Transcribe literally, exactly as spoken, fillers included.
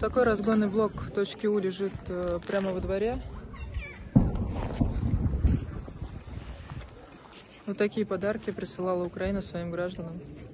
Такой разгонный блок точки У лежит э, прямо во дворе. Вот такие подарки присылала Украина своим гражданам.